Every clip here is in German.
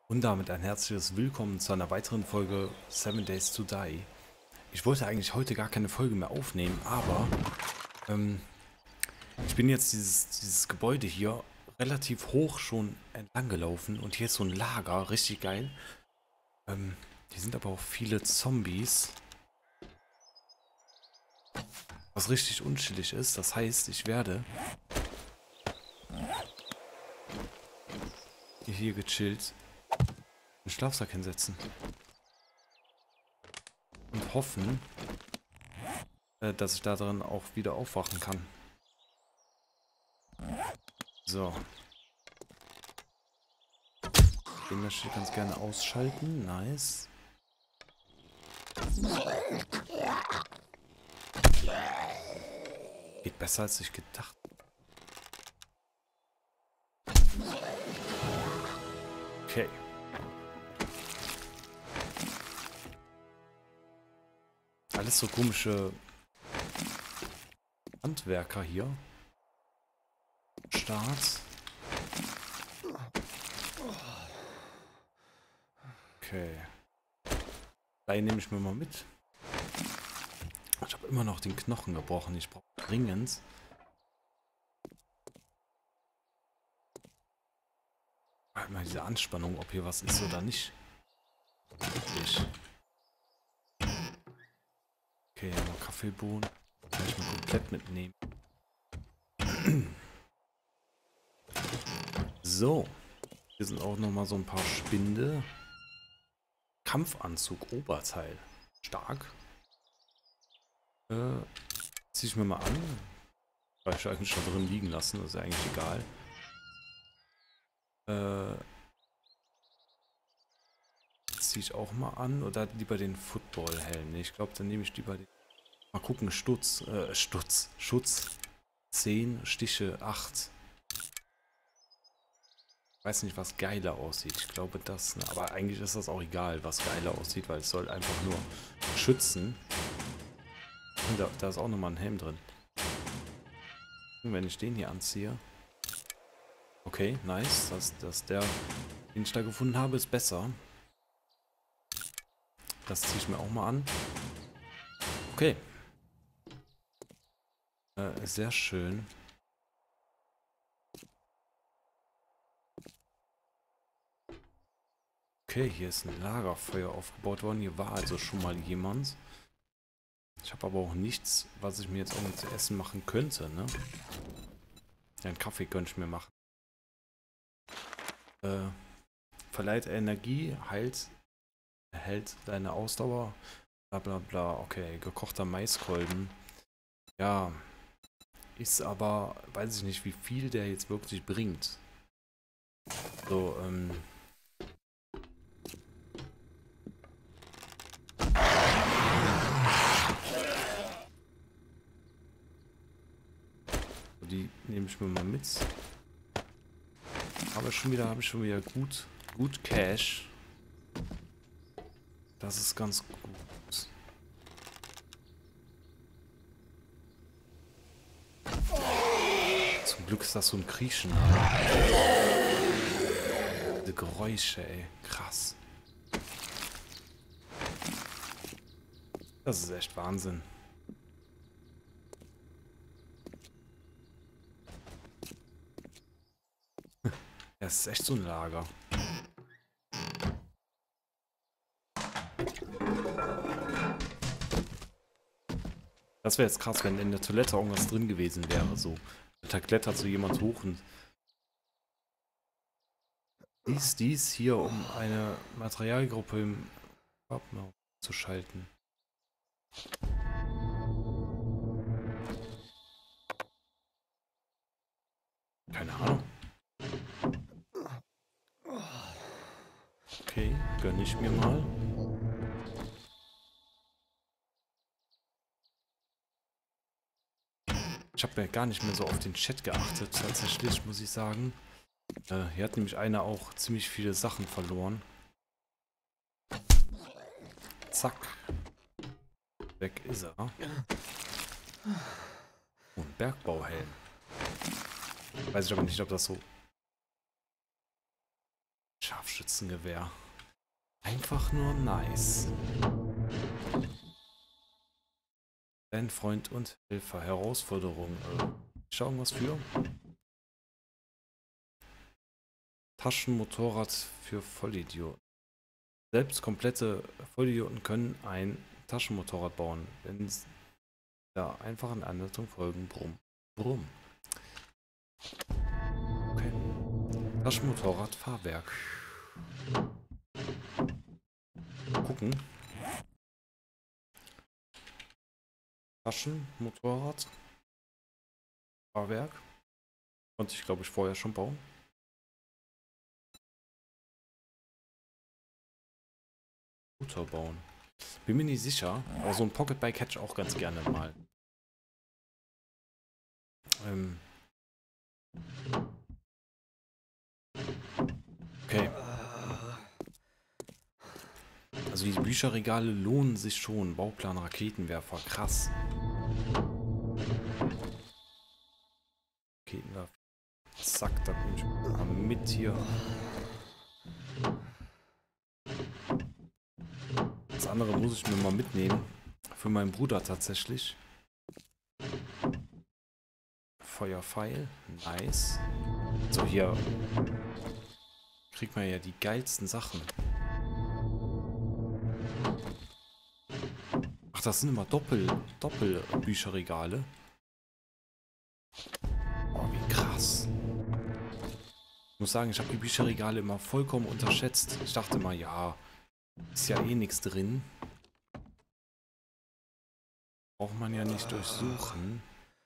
Und damit ein herzliches Willkommen zu einer weiteren Folge 7 Days to Die. Ich wollte eigentlich heute gar keine Folge mehr aufnehmen, aber ich bin jetzt dieses Gebäude hier relativ hoch schon entlang gelaufen und hier ist so ein Lager, richtig geil. Hier sind aber auch viele Zombies, was richtig unchillig ist. Das heißt, ich werde hier gechillt einen Schlafsack hinsetzen und hoffen, dass ich da drin auch wieder aufwachen kann. So. Den möchte ich ganz gerne ausschalten. Nice. Geht besser als ich gedacht. Okay. Alles so komische Handwerker hier. Start. Okay. Da nehme ich mir mal mit. Ich habe immer noch den Knochen gebrochen. Ich brauche dringend halt mal diese Anspannung, ob hier was ist oder nicht. Wirklich. Okay, mal Kaffeebohnen. Kann ich mal komplett mitnehmen. So. Hier sind auch nochmal so ein paar Spinde. Kampfanzug, Oberteil. Stark. Zieh ich mir mal an. Weil ich eigentlich schon drin liegen lassen, das ist ja eigentlich egal. Ziehe ich auch mal an oder lieber den Football-Helm? Nee, ich glaube, dann nehme ich lieber den. Mal gucken, Schutz 10, Stiche 8. Ich weiß nicht, was geiler aussieht. Ich glaube das, ne? Aber eigentlich ist das auch egal, was geiler aussieht, weil es soll einfach nur schützen. Und da ist auch nochmal ein Helm drin. Und wenn ich den hier anziehe. Okay, nice. Der, den ich da gefunden habe, ist besser. Das ziehe ich mir auch mal an. Okay. Sehr schön. Okay, hier ist ein Lagerfeuer aufgebaut worden. Hier war also schon mal jemand. Ich habe aber auch nichts, was ich mir jetzt irgendwie zu essen machen könnte, ne? Ja, einen Kaffee könnte ich mir machen. Verleiht Energie, erhält deine Ausdauer. Bla bla bla. Okay, gekochter Maiskolben. Ja, ist aber, weiß ich nicht, wie viel der jetzt wirklich bringt. So, die nehme ich mir mal mit. Aber habe ich schon wieder gut Cash. Das ist ganz gut. Zum Glück ist das so ein Kriechen. Diese Geräusche, ey. Krass. Das ist echt Wahnsinn. Das ist echt so ein Lager. Das wäre jetzt krass, wenn in der Toilette irgendwas drin gewesen wäre. So. Da klettert so jemand hoch und dies hier, um eine Materialgruppe im Wappen zu schalten. Keine Ahnung. Okay, gönne ich mir mal. Ich habe ja gar nicht mehr so auf den Chat geachtet, tatsächlich, muss ich sagen. Hier hat nämlich einer auch ziemlich viele Sachen verloren. Zack. Weg ist er. Oh, ein Bergbauhelm. Weiß ich aber nicht, ob das so Scharfschützengewehr. Einfach nur nice. Dein Freund und Helfer. Herausforderung. Schauen was für. Taschenmotorrad für Vollidioten. Selbst komplette Vollidioten können ein Taschenmotorrad bauen, wenn sie der einfachen Anleitung folgen. Brumm. Brumm. Okay. Taschenmotorrad, Fahrwerk. Gucken. Taschenmotorrad. Fahrwerk. Konnte ich, glaube ich, vorher schon bauen. Router bauen. Bin mir nicht sicher. Aber so ein Pocketbike hätte ich auch ganz gerne mal. Okay. Also die Bücherregale lohnen sich schon. Bauplan Raketenwerfer. Krass. Raketenwerfer. Zack, da bin ich mal mit hier. Das andere muss ich mir mal mitnehmen. Für meinen Bruder tatsächlich. Feuerpfeil. Nice. So, hier kriegt man ja die geilsten Sachen. Ach, das sind immer Doppelbücherregale. Oh, wie krass. Ich muss sagen, ich habe die Bücherregale immer vollkommen unterschätzt. Ich dachte mal, ja, ist ja eh nichts drin. Braucht man ja nicht durchsuchen.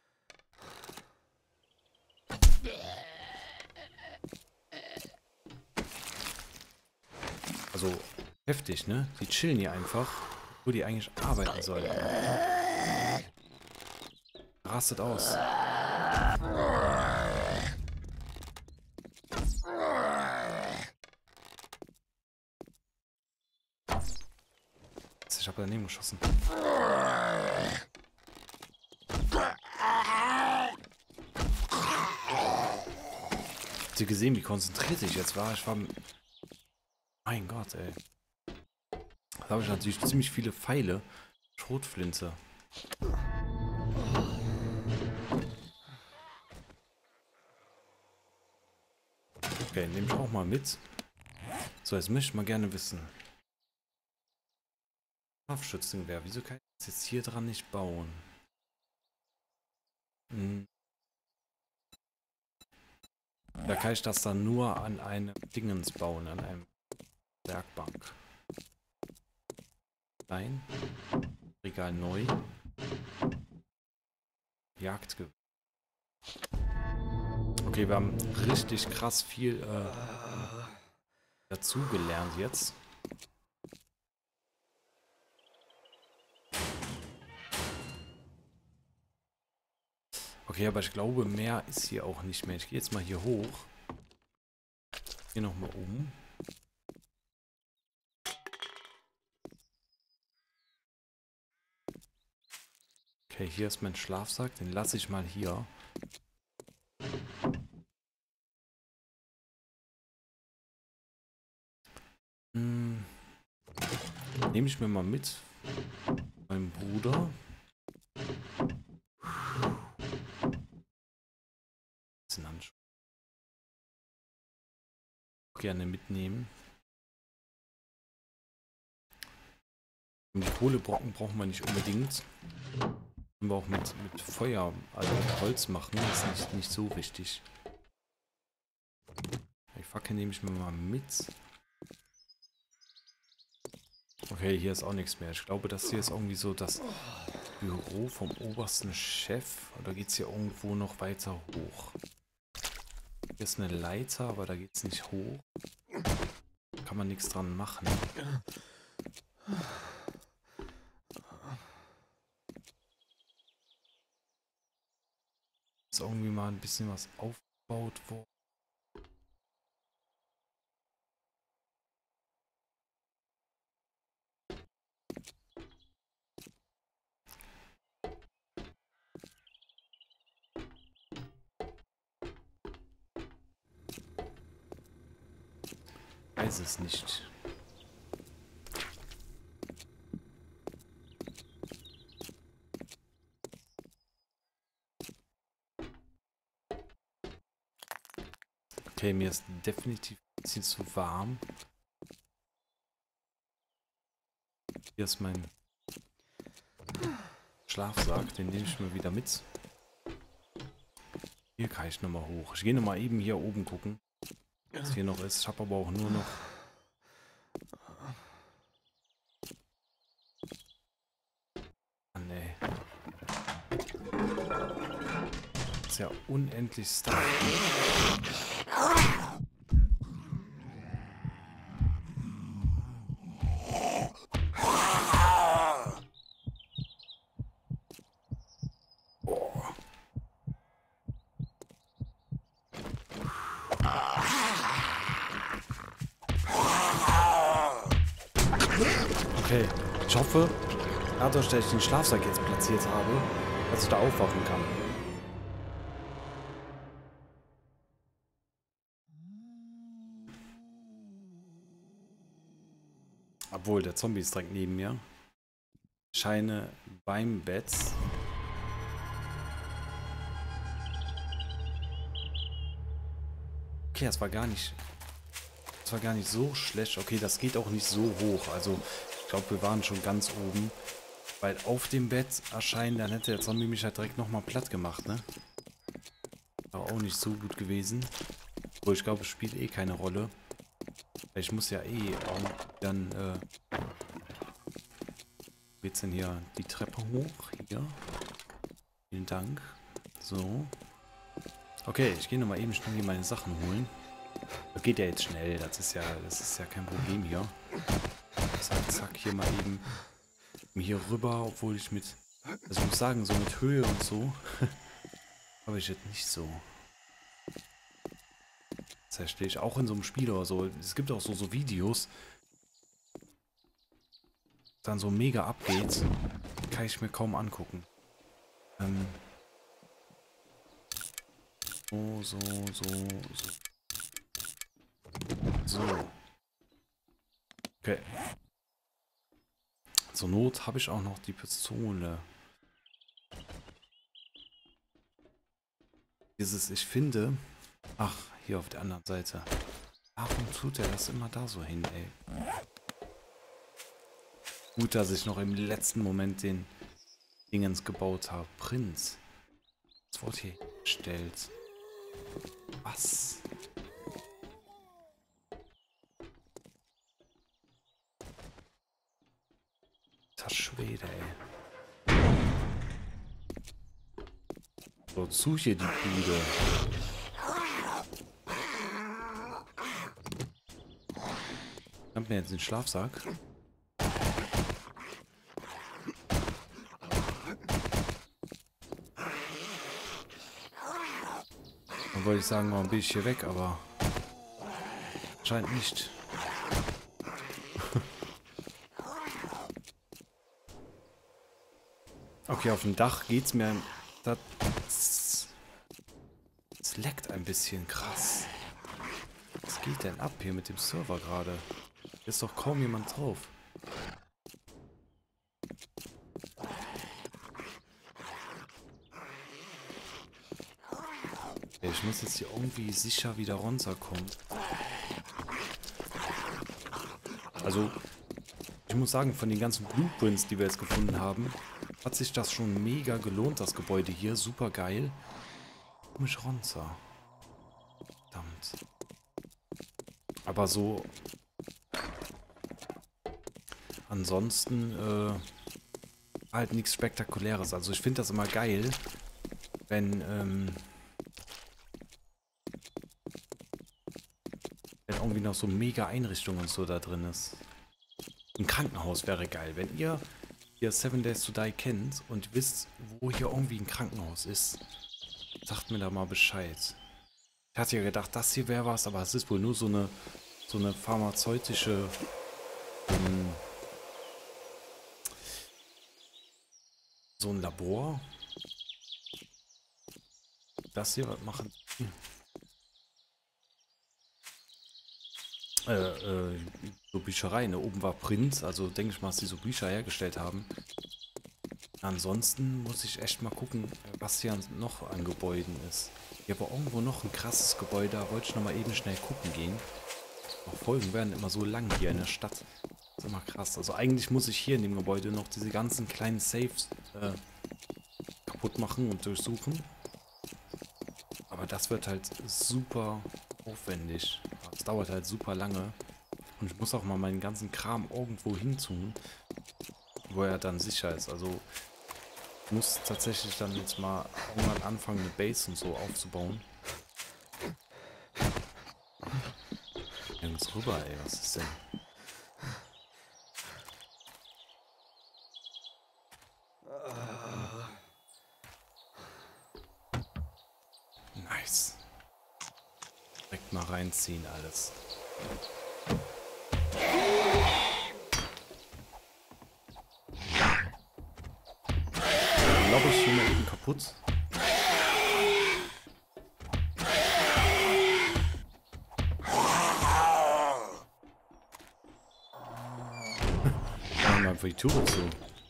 Also, heftig, ne? Die chillen hier einfach, wo die eigentlich arbeiten sollten. Rastet aus. Ich habe daneben geschossen. Habt ihr gesehen, wie konzentriert ich jetzt war? Ich war... Mein Gott, ey. Da habe ich natürlich ziemlich viele Pfeile. Schrotflinte. Okay, nehme ich auch mal mit. So, jetzt möchte ich mal gerne wissen. Scharfschützengewehr. Wieso kann ich das jetzt hier dran nicht bauen? Da kann ich das dann nur an einem Dingens bauen, an einem Werkbank. Nein. Regal neu. Jagdgewehr. Okay, wir haben richtig krass viel dazu gelernt jetzt. Okay, aber ich glaube, mehr ist hier auch nicht mehr. Ich gehe jetzt mal hier hoch. Hier nochmal um. Okay, hier ist mein Schlafsack. Den lasse ich mal hier. Nehme ich mir mal mit. Mein Bruder. Gerne mitnehmen. Und die Kohlebrocken brauchen wir nicht unbedingt. Können wir auch mit Feuer, also mit Holz machen. Das ist nicht so wichtig. Die Fackel nehme ich mir mal mit. Okay, hier ist auch nichts mehr. Ich glaube, das hier ist irgendwie so das Büro vom obersten Chef. Oder geht es hier irgendwo noch weiter hoch? Hier ist eine Leiter, aber da geht es nicht hoch. Kann man nichts dran machen. Ist irgendwie mal ein bisschen was aufgebaut worden. weiß es nicht. Okay, mir ist definitiv ein bisschen zu warm. Hier ist mein Schlafsack, den nehme ich mir wieder mit. Hier kann ich nochmal hoch. Ich gehe nochmal eben hier oben gucken, was hier noch ist. Ich habe aber auch nur noch... Ah, nee. Das ist ja unendlich Stuff. Okay, ich hoffe, dadurch, dass ich den Schlafsack jetzt platziert habe, dass ich da aufwachen kann. Obwohl, der Zombie ist direkt neben mir. Scheine beim Bett. Okay, das war gar nicht so schlecht. Okay, das geht auch nicht so hoch. Also, ich glaube, wir waren schon ganz oben. Weil auf dem Bett erscheinen, dann hätte der Zombie mich halt direkt nochmal platt gemacht, ne? War auch nicht so gut gewesen. Obwohl, ich glaube, es spielt eh keine Rolle. Weil ich muss ja eh auch dann, wo geht's denn hier die Treppe hoch? Hier. Vielen Dank. So. Okay, ich gehe nochmal eben schnell hier meine Sachen holen. Das geht ja jetzt schnell, das ist ja kein Problem hier. Zack, zack, hier mal eben hier rüber, obwohl ich mit, also ich muss sagen, so mit Höhe und so, habe ich jetzt nicht so. Das heißt, stehe ich auch in so einem Spiel oder so. Es gibt auch so Videos, dann so mega abgeht, kann ich mir kaum angucken. So. Okay. Zur Not habe ich auch noch die Pistole. Ich finde... Ach, hier auf der anderen Seite. Warum tut er das immer da so hin, ey? Gut, dass ich noch im letzten Moment den Dingens gebaut habe. Prinz. Das Wort hier gestellt. Was? Das Schwede, ey. Wozu hier die Bude? Ich hab mir jetzt den Schlafsack. Dann wollte ich sagen, warum bin ich hier weg, aber scheint nicht. Okay, auf dem Dach geht's mir. Das leckt ein bisschen krass. Was geht denn ab hier mit dem Server gerade? Hier ist doch kaum jemand drauf. Ich muss jetzt hier irgendwie sicher wieder runterkommen. Also, ich muss sagen, von den ganzen Blueprints, die wir jetzt gefunden haben, hat sich das schon mega gelohnt, das Gebäude hier. Super geil. Komm ich runter. Verdammt. Aber so... Ansonsten, halt nichts Spektakuläres. Also ich finde das immer geil, wenn irgendwie noch so mega Einrichtungen und so da drin ist. Ein Krankenhaus wäre geil. Wenn ihr hier 7 Days to Die kennt und wisst, wo hier irgendwie ein Krankenhaus ist, sagt mir da mal Bescheid. Ich hatte ja gedacht, das hier wäre was, aber es ist wohl nur so eine pharmazeutische so ein Labor. Das hier, was machen die? so Büchereien. Oben war Prinz, also denke ich mal, dass die so Bücher hergestellt haben. Ansonsten muss ich echt mal gucken, was hier noch an Gebäuden ist. Hier war irgendwo noch ein krasses Gebäude, da wollte ich nochmal eben schnell gucken gehen. Die Folgen werden immer so lang hier in der Stadt. Das ist immer krass. Also eigentlich muss ich hier in dem Gebäude noch diese ganzen kleinen Safes kaputt machen und durchsuchen. Aber das wird halt super aufwendig. Das dauert halt super lange. Und ich muss auch mal meinen ganzen Kram irgendwo hinzoomen, wo er dann sicher ist. Also ich muss tatsächlich dann jetzt mal irgendwann anfangen, eine Base und so aufzubauen. Nirgends rüber, ey, was ist denn? Nice. Direkt mal reinziehen alles. Glaube ich hier mal eben kaputt. Machen wir einfach die Tür zu.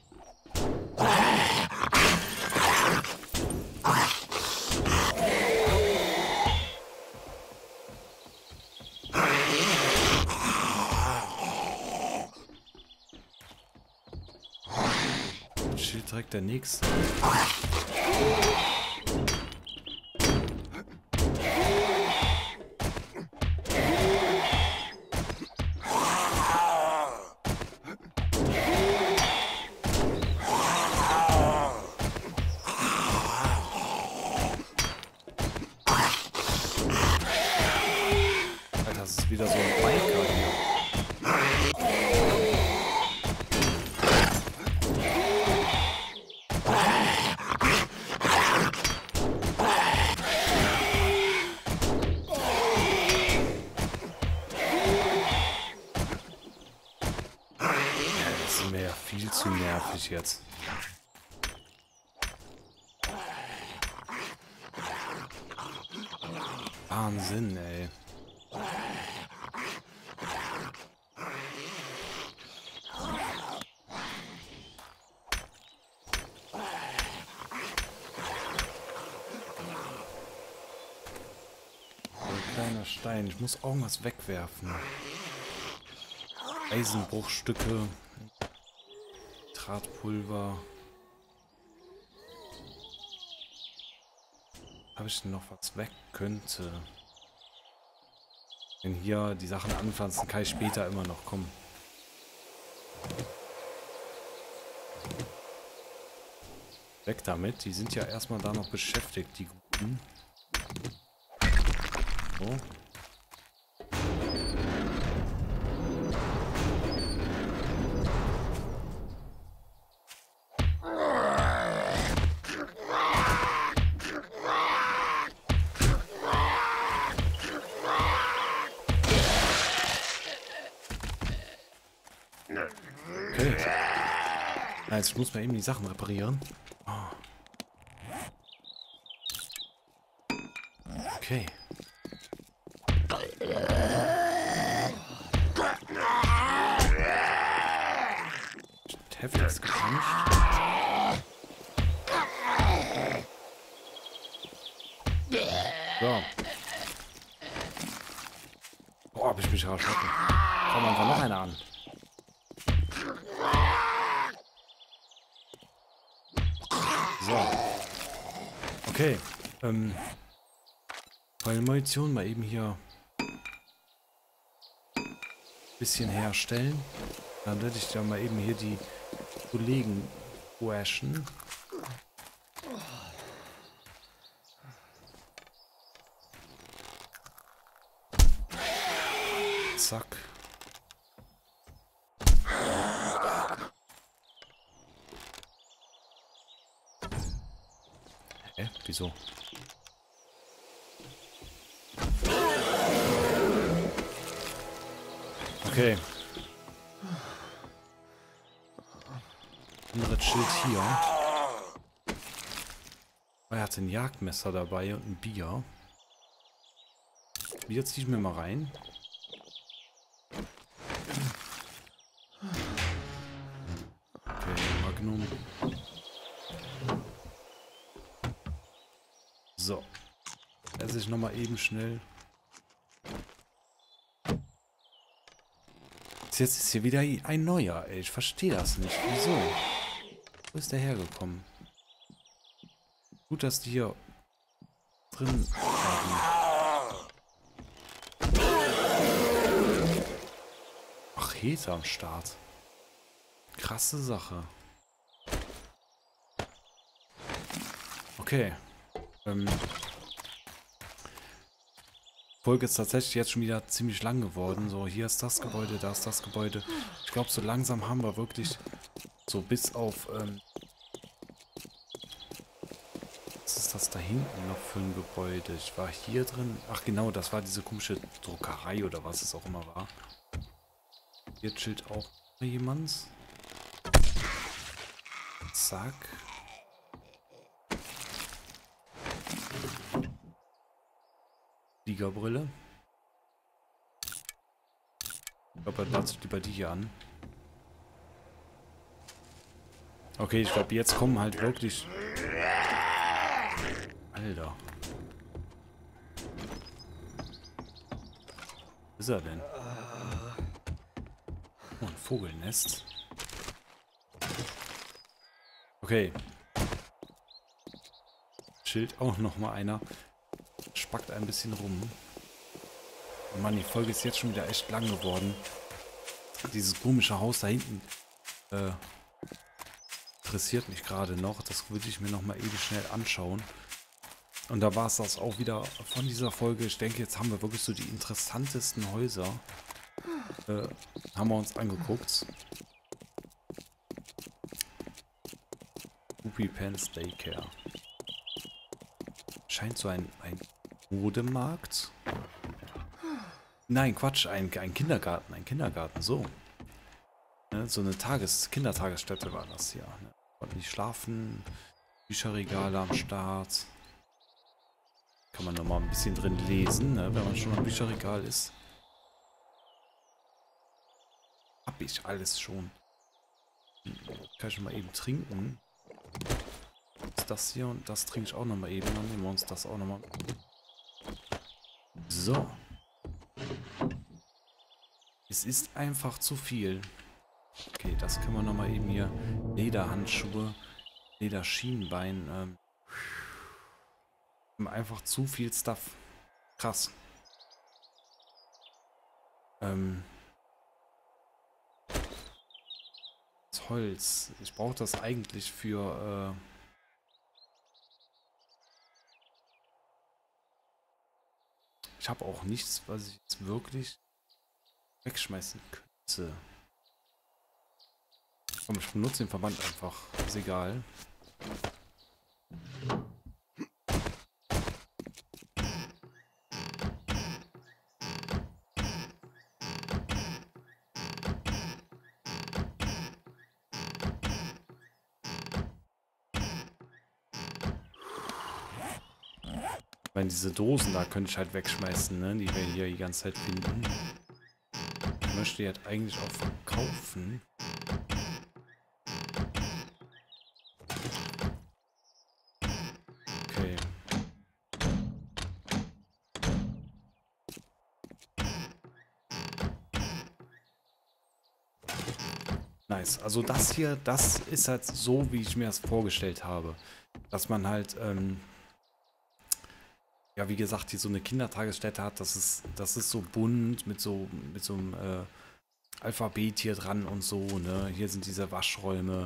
Schild direkt der nächste. Alter, das ist wieder so ein Biker hier. Das ist mir ja viel zu nervig jetzt. Wahnsinn, ey. Kleiner Stein. Ich muss irgendwas wegwerfen. Eisenbruchstücke. Drahtpulver. Habe ich denn noch was weg könnte? Wenn hier die Sachen anpflanzen, kann ich später immer noch kommen. Weg damit. Die sind ja erstmal da noch beschäftigt, die Guten. So. Okay. Jetzt muss man eben die Sachen reparieren. Oh. Okay. Heftig gepanscht. So. Boah, hab ich mich erschrocken. Komm einfach noch einer an. So. Okay. Meine Munition mal eben hier ein bisschen herstellen. Dann werde ich da mal eben hier die Kollegen waschen. Zack. Wieso? Okay. Anderes Schild hier. Er hat ein Jagdmesser dabei und ein Bier. Bier ziehe ich mir mal rein. So. Esse ich nochmal eben schnell. Jetzt ist hier wieder ein neuer, ey. Ich verstehe das nicht. Wieso? Wo ist der hergekommen? Gut, dass die hier drin haben. Ach, Hete am Start. Krasse Sache. Okay. Folge ist tatsächlich jetzt schon wieder ziemlich lang geworden. So, hier ist das Gebäude, da ist das Gebäude. Ich glaube, so langsam haben wir wirklich so bis auf... was ist das da hinten noch für ein Gebäude? Ich war hier drin. Ach genau, das war diese komische Druckerei oder was es auch immer war. Hier chillt auch jemand. Zack. Fliegerbrille. Ich glaube, dann lasse ich lieber die hier an. Okay, ich glaube, jetzt kommen halt wirklich... Alter. Wo ist er denn? Oh, ein Vogelnest. Okay. Chillt auch noch mal einer. Spackt ein bisschen rum. Oh Mann, die Folge ist jetzt schon wieder echt lang geworden. Dieses komische Haus da hinten interessiert mich gerade noch. Das würde ich mir noch mal eben schnell anschauen. Und da war es das auch wieder von dieser Folge. Ich denke, jetzt haben wir wirklich so die interessantesten Häuser. Haben wir uns angeguckt. Whoopi Pants Daycare. Scheint so ein Modemarkt. Nein, Quatsch, ein Kindergarten. Ein Kindergarten, so. Ne, so eine Kindertagesstätte war das hier. Ne? Konnten nicht schlafen. Bücherregale am Start. Kann man noch mal ein bisschen drin lesen, ne, wenn man schon am Bücherregal ist. Hab ich alles schon. Kann ich mal eben trinken. Ist das hier und das trinke ich auch noch mal eben. Dann nehmen wir uns das auch noch mal. So. Es ist einfach zu viel. Okay, das können wir noch mal eben hier. Lederhandschuhe, Lederschienbein. Einfach zu viel Stuff. Krass. Das Holz. Ich brauche das eigentlich für... Ich habe auch nichts, was ich jetzt wirklich wegschmeißen könnte. Komm, ich benutze den Verband einfach. Ist egal. Ich meine, diese Dosen da könnte ich halt wegschmeißen, ne? Die wir hier die ganze Zeit finden. Ich möchte die halt eigentlich auch verkaufen. Okay. Nice. Also das hier, das ist halt so, wie ich mir das vorgestellt habe. Dass man halt, ja, wie gesagt, hier so eine Kindertagesstätte hat, das ist so bunt mit so einem Alphabet hier dran und so, ne? Hier sind diese Waschräume,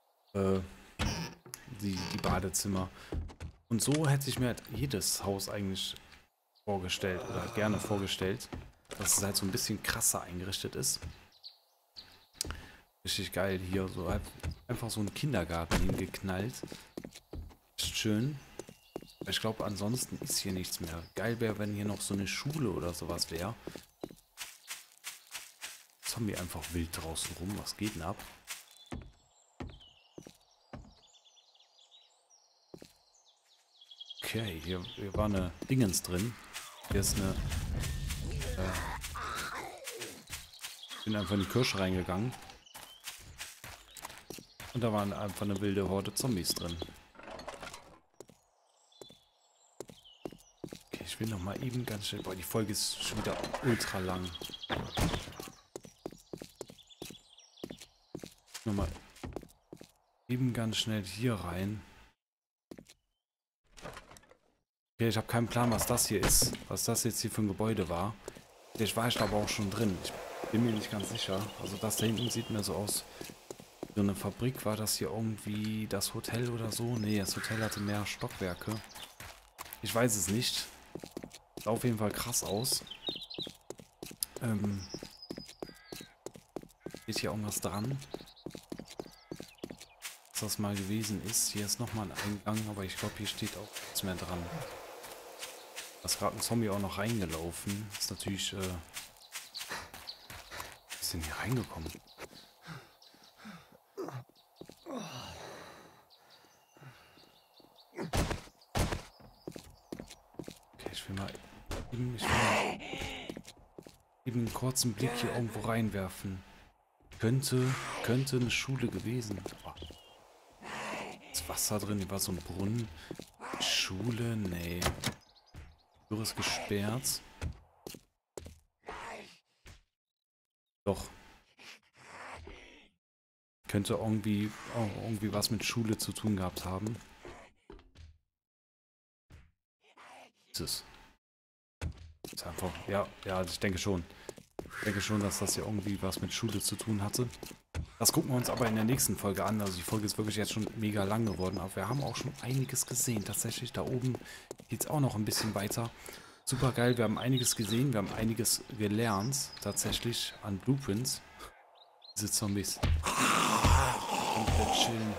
die Badezimmer. Und so hätte ich mir halt jedes Haus eigentlich vorgestellt oder gerne vorgestellt, dass es halt so ein bisschen krasser eingerichtet ist. Richtig geil hier, so einfach so ein Kindergarten hingeknallt. Ist schön. Ich glaube, ansonsten ist hier nichts mehr. Geil wäre, wenn hier noch so eine Schule oder sowas wäre. Jetzt haben wir einfach wild draußen rum. Was geht denn ab? Okay, hier war eine Dingens drin. Hier ist eine... ich bin einfach in die Kirche reingegangen. Und da waren einfach eine wilde Horde Zombies drin. will noch mal eben ganz schnell... Boah, die Folge ist schon wieder ultra lang. Nochmal eben ganz schnell hier rein. Okay, ich habe keinen Plan, was das hier ist. Was das jetzt hier für ein Gebäude war. Ich war aber auch schon drin. Ich bin mir nicht ganz sicher. Also das da hinten sieht mir so aus. So eine Fabrik, war das hier irgendwie das Hotel oder so? Nee, das Hotel hatte mehr Stockwerke. Ich weiß es nicht. Sieht auf jeden Fall krass aus. Geht hier irgendwas dran? Was das mal gewesen ist. Hier ist nochmal ein Eingang, aber ich glaube, hier steht auch nichts mehr dran. Da ist gerade ein Zombie auch noch reingelaufen. Ist natürlich, wie ist denn hier reingekommen? Okay, ich will mal eben einen kurzen Blick hier irgendwo reinwerfen. Könnte eine Schule gewesen. Oh. Ist Wasser drin? Hier war so ein Brunnen. Schule? Nee. Tür ist gesperrt. Doch. Könnte irgendwie was mit Schule zu tun gehabt haben. Ist es. Ist einfach. Ja, ich denke schon. Ich denke schon, dass das hier irgendwie was mit Schule zu tun hatte. Das gucken wir uns aber in der nächsten Folge an. Also die Folge ist wirklich jetzt schon mega lang geworden. Aber wir haben auch schon einiges gesehen. Tatsächlich, da oben geht es auch noch ein bisschen weiter. Super geil, wir haben einiges gesehen. Wir haben einiges gelernt. Tatsächlich an Blueprints. Diese Zombies. Komplett chillen.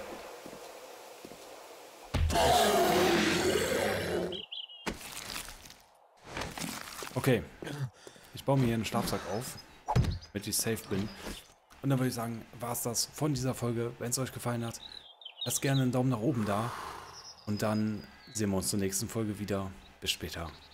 Okay. Ich baue mir hier einen Schlafsack auf, damit ich safe bin. Und dann würde ich sagen, war es das von dieser Folge. Wenn es euch gefallen hat, lasst gerne einen Daumen nach oben da. Und dann sehen wir uns zur nächsten Folge wieder. Bis später.